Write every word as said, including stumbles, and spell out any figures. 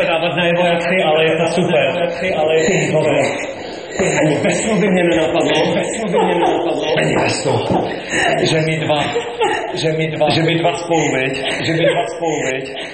to dávat najevo jak ty, ale je to super. Ale je to super. Ani ve snu by mě nenapadlo, ve snu by mě nenapadlo. Ani ve snu, že my dva, že my dva, že my dva spolu, viď, že my dva spolu, viď.